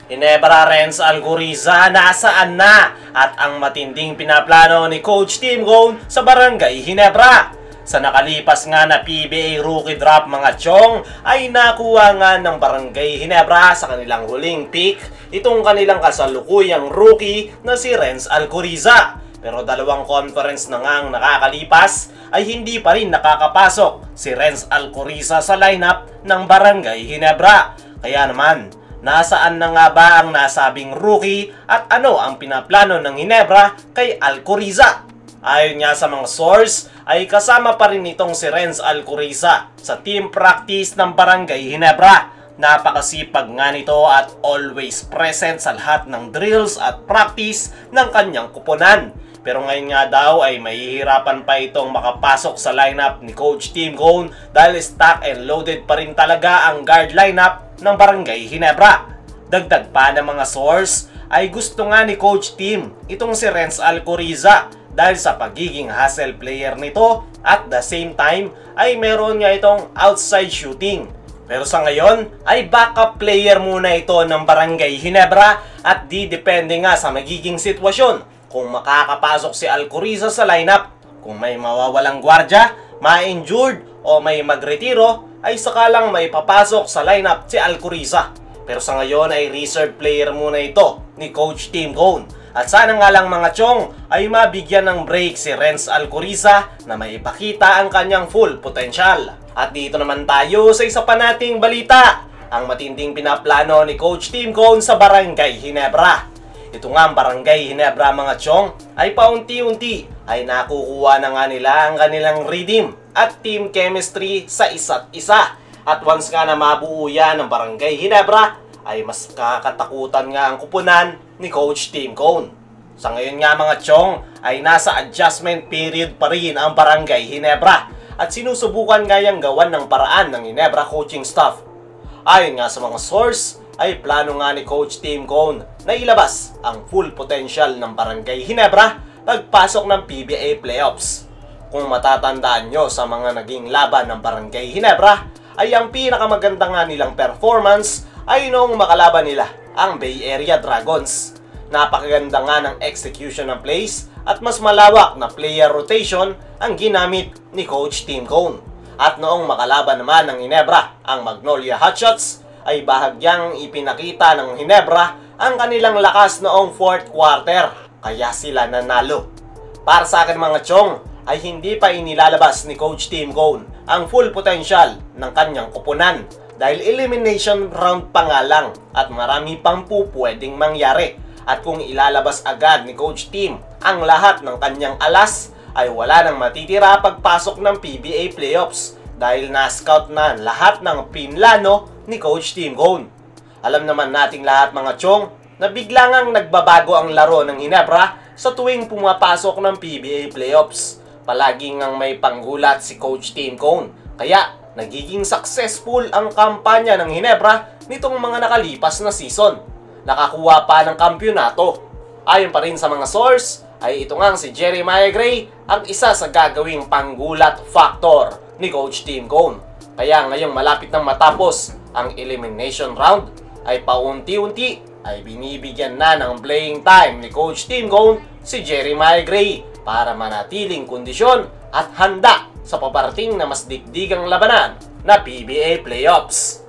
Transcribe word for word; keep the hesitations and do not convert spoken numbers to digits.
Ginebra Renz Alcoriza, nasaan na at ang matinding pinaplano ni Coach Tim Cone sa Barangay Ginebra? Sa nakalipas nga na P B A rookie draft mga chong ay nakuha nga ng Barangay Ginebra sa kanilang huling pick itong kanilang kasalukuyang rookie na si Renz Alcoriza. Pero dalawang conference na nga ang nakakalipas ay hindi pa rin nakakapasok si Renz Alcoriza sa lineup ng Barangay Ginebra. Kaya naman, nasaan na nga ba ang nasabing rookie at ano ang pinaplano ng Ginebra kay Alcoriza? Ayon nga sa mga source, ay kasama pa rin itong si Renz Alcoriza sa team practice ng Barangay Ginebra. Napakasipag nga nito at always present sa lahat ng drills at practice ng kanyang kuponan. Pero ngayon nga daw ay mahihirapan pa itong makapasok sa lineup ni Coach Tim Cone dahil stock and loaded pa rin talaga ang guard lineup ng Barangay Ginebra. Dagdag pa ng mga source ay gusto nga ni Coach Tim itong si Renz Alcoriza dahil sa pagiging hustle player nito at the same time ay meron nga itong outside shooting. Pero sa ngayon ay backup player muna ito ng Barangay Ginebra at di depende nga sa magiging sitwasyon kung makakapasok si Alcoriza sa lineup. Kung may mawawalang gwardya, ma-injured o may magretiro ay sakalang may papasok sa lineup si Alcoriza. Pero sa ngayon ay reserve player muna ito ni Coach Tim Cone. At sana nga lang mga chong ay mabigyan ng break si Renz Alcoriza na may ipakita ang kanyang full potential. At dito naman tayo sa isa pa nating balita, ang matinding pinaplano ni Coach Tim Cone sa Barangay Ginebra. Ito nga ang Barangay Ginebra mga chong ay paunti-unti ay nakukuha na nga nila ang kanilang rhythm at team chemistry sa isa't isa. At once nga na mabuo yan ng Barangay Ginebra ay mas kakatakutan nga ang kupunan ni Coach Tim Cone. Sa ngayon nga mga chong ay nasa adjustment period pa rin ang Barangay Ginebra at sinusubukan nga yung gawan ng paraan ng Ginebra coaching staff. Ayon nga sa mga source ay plano nga ni Coach Tim Cone na ilabas ang full potential ng Barangay Ginebra pagpasok ng P B A playoffs. Kung matatandaan nyo sa mga naging laban ng Barangay Ginebra ay ang pinakamaganda nga nilang performance ay noong makalaban nila ang Bay Area Dragons. Napakaganda nga ng execution ng plays at mas malawak na player rotation ang ginamit ni Coach Tim Cone. At noong makalaban naman ng Ginebra ang Magnolia Hotshots ay bahagyang ipinakita ng Ginebra ang kanilang lakas noong fourth quarter, kaya sila nanalo. Para sa akin mga chong, ay hindi pa inilalabas ni Coach Tim Cone ang full potential ng kanyang kupunan dahil elimination round pa nga lang at marami pang po pwedeng mangyari. At kung ilalabas agad ni Coach Tim ang lahat ng kanyang alas, ay wala nang matitira pagpasok ng P B A playoffs dahil na-scout na lahat ng pinlano ni Coach Tim Cone. Alam naman nating lahat mga chong na bigla ngang nagbabago ang laro ng Ginebra sa tuwing pumapasok ng P B A playoffs. Palagi ngang may panggulat si Coach Tim Cone, kaya nagiging successful ang kampanya ng Ginebra nitong mga nakalipas na season. Nakakuha pa ng kampyonato. Ayon pa rin sa mga source ay ito ngang si Jeremiah Gray ang isa sa gagawing panggulat factor ni Coach Tim Cone. Kaya ngayong malapit nang matapos ang elimination round ay paunti-unti ay binibigyan na ng playing time ni Coach Tim Cone si Jeremiah Gray para manatiling kondisyon at handa sa paparating na mas digdigang labanan na P B A playoffs.